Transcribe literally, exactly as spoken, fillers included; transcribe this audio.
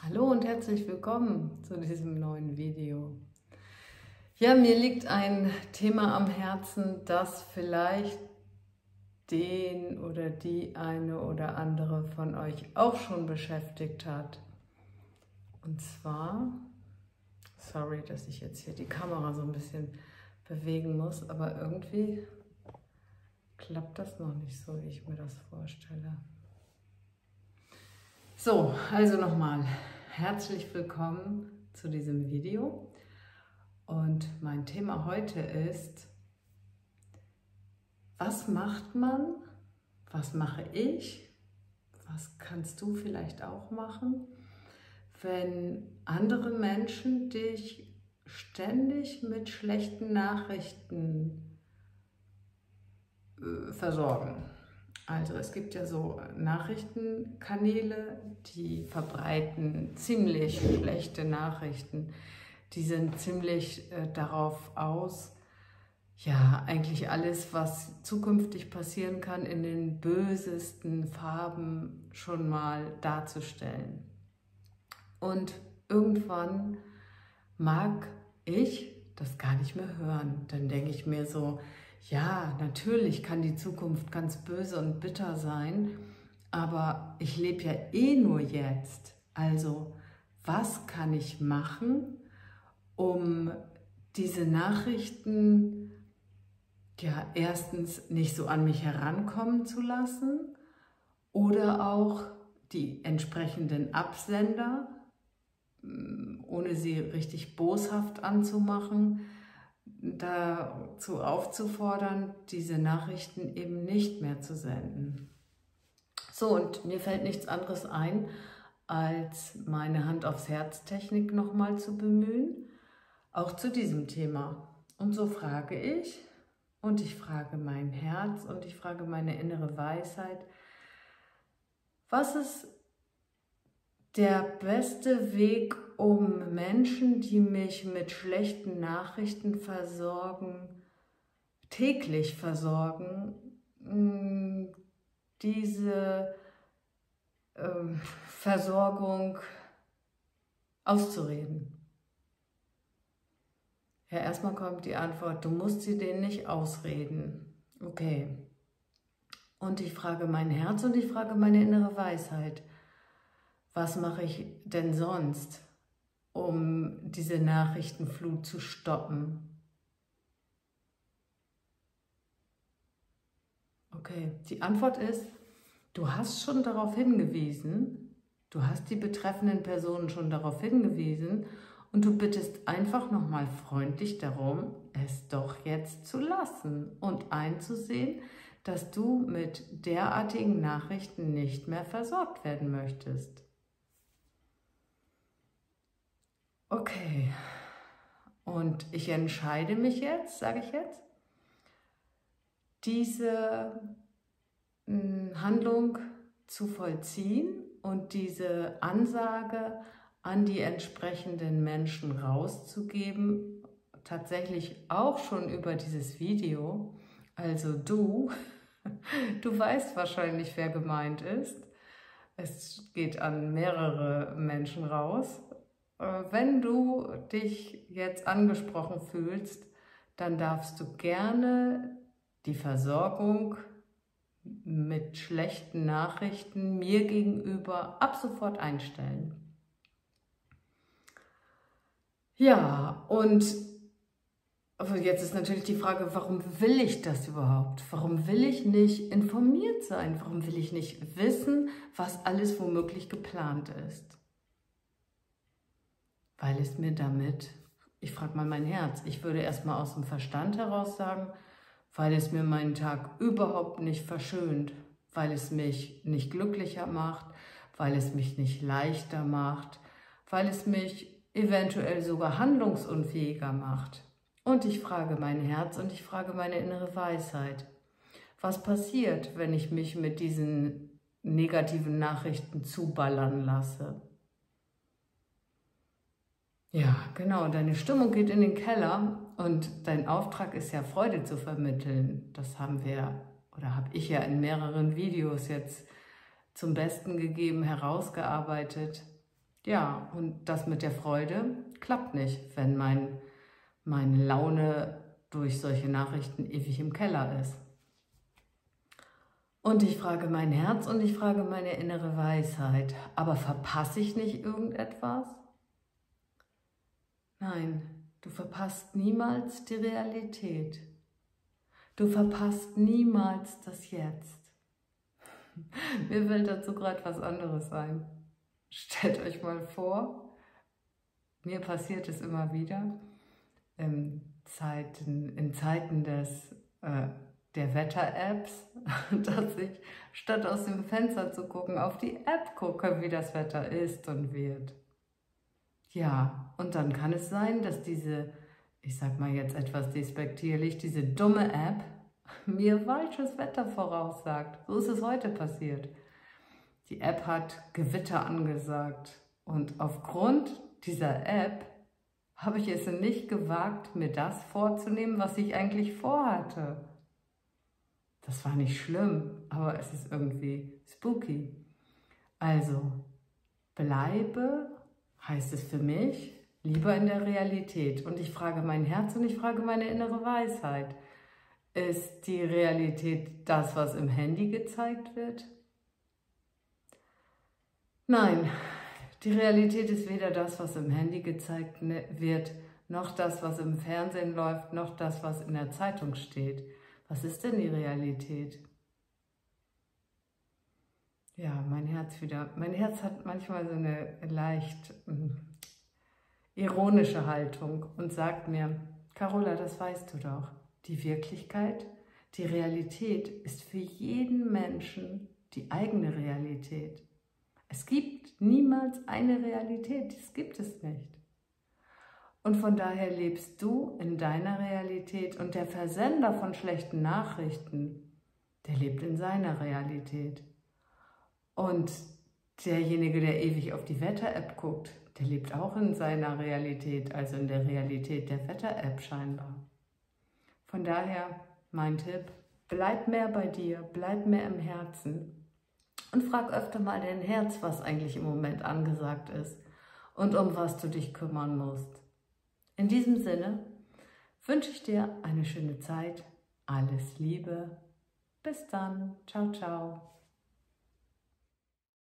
Hallo und herzlich willkommen zu diesem neuen Video. Ja, mir liegt ein Thema am Herzen, das vielleicht den oder die eine oder andere von euch auch schon beschäftigt hat. Und zwar, sorry, dass ich jetzt hier die Kamera so ein bisschen bewegen muss, aber irgendwie klappt das noch nicht so, wie ich mir das vorstelle. So, also nochmal herzlich willkommen zu diesem Video und mein Thema heute ist, was macht man, was mache ich, was kannst du vielleicht auch machen, wenn andere Menschen dich ständig mit schlechten Nachrichten äh, versorgen. Also es gibt ja so Nachrichtenkanäle, die verbreiten ziemlich schlechte Nachrichten. Die sind ziemlich äh, darauf aus, ja, eigentlich alles, was zukünftig passieren kann, in den bösesten Farben schon mal darzustellen. Und irgendwann mag ich das gar nicht mehr hören. Dann denke ich mir so, ja, natürlich kann die Zukunft ganz böse und bitter sein, aber ich lebe ja eh nur jetzt. Also, was kann ich machen, um diese Nachrichten ja erstens nicht so an mich herankommen zu lassen oder auch die entsprechenden Absender, ohne sie richtig boshaft anzumachen, dazu aufzufordern, diese Nachrichten eben nicht mehr zu senden. So, und mir fällt nichts anderes ein, als meine Hand aufs Herz-Technik nochmal zu bemühen, auch zu diesem Thema. Und so frage ich, und ich frage mein Herz, und ich frage meine innere Weisheit, was ist der beste Weg, um Menschen, die mich mit schlechten Nachrichten versorgen, täglich versorgen, diese äh, Versorgung auszureden? Ja, erstmal kommt die Antwort, du musst sie denen nicht ausreden. Okay. Und ich frage mein Herz und ich frage meine innere Weisheit. Was mache ich denn sonst, um diese Nachrichtenflut zu stoppen? Okay, die Antwort ist, du hast schon darauf hingewiesen, du hast die betreffenden Personen schon darauf hingewiesen und du bittest einfach nochmal freundlich darum, es doch jetzt zu lassen und einzusehen, dass du mit derartigen Nachrichten nicht mehr versorgt werden möchtest. Okay, und ich entscheide mich jetzt, sage ich jetzt, diese Handlung zu vollziehen und diese Ansage an die entsprechenden Menschen rauszugeben, tatsächlich auch schon über dieses Video. Also du, du weißt wahrscheinlich, wer gemeint ist. Es geht an mehrere Menschen raus. Wenn du dich jetzt angesprochen fühlst, dann darfst du gerne die Versorgung mit schlechten Nachrichten mir gegenüber ab sofort einstellen. Ja, und jetzt ist natürlich die Frage, warum will ich das überhaupt? Warum will ich nicht informiert sein? Warum will ich nicht wissen, was alles womöglich geplant ist? Weil es mir damit, ich frage mal mein Herz, ich würde erstmal aus dem Verstand heraus sagen, weil es mir meinen Tag überhaupt nicht verschönt, weil es mich nicht glücklicher macht, weil es mich nicht leichter macht, weil es mich eventuell sogar handlungsunfähiger macht. Und ich frage mein Herz und ich frage meine innere Weisheit. Was passiert, wenn ich mich mit diesen negativen Nachrichten zuballern lasse? Ja, genau, deine Stimmung geht in den Keller und dein Auftrag ist ja, Freude zu vermitteln. Das haben wir, oder habe ich ja in mehreren Videos jetzt zum Besten gegeben, herausgearbeitet. Ja, und das mit der Freude klappt nicht, wenn mein, meine Laune durch solche Nachrichten ewig im Keller ist. Und ich frage mein Herz und ich frage meine innere Weisheit, aber verpasse ich nicht irgendetwas? Nein, du verpasst niemals die Realität. Du verpasst niemals das Jetzt. Mir fällt dazu gerade was anderes ein. Stellt euch mal vor, mir passiert es immer wieder, in Zeiten, in Zeiten des, äh, der Wetter-Apps, dass ich statt aus dem Fenster zu gucken, auf die App gucke, wie das Wetter ist und wird. Ja, und dann kann es sein, dass diese, ich sag mal jetzt etwas despektierlich, diese dumme App mir falsches Wetter voraussagt. So ist es heute passiert. Die App hat Gewitter angesagt und aufgrund dieser App habe ich es nicht gewagt, mir das vorzunehmen, was ich eigentlich vorhatte. Das war nicht schlimm, aber es ist irgendwie spooky. Also, bleibe, heißt es für mich, lieber in der Realität. Und ich frage mein Herz und ich frage meine innere Weisheit. Ist die Realität das, was im Handy gezeigt wird? Nein, die Realität ist weder das, was im Handy gezeigt wird, noch das, was im Fernsehen läuft, noch das, was in der Zeitung steht. Was ist denn die Realität? Ja, mein Herz wieder. Mein Herz hat manchmal so eine leicht äh, ironische Haltung und sagt mir, Carola, das weißt du doch. Die Wirklichkeit, die Realität ist für jeden Menschen die eigene Realität. Es gibt niemals eine Realität, das gibt es nicht. Und von daher lebst du in deiner Realität und der Versender von schlechten Nachrichten, der lebt in seiner Realität. Und derjenige, der ewig auf die Wetter-App guckt, der lebt auch in seiner Realität, also in der Realität der Wetter-App scheinbar. Von daher mein Tipp, bleib mehr bei dir, bleib mehr im Herzen und frag öfter mal dein Herz, was eigentlich im Moment angesagt ist und um was du dich kümmern musst. In diesem Sinne wünsche ich dir eine schöne Zeit, alles Liebe, bis dann, ciao, ciao.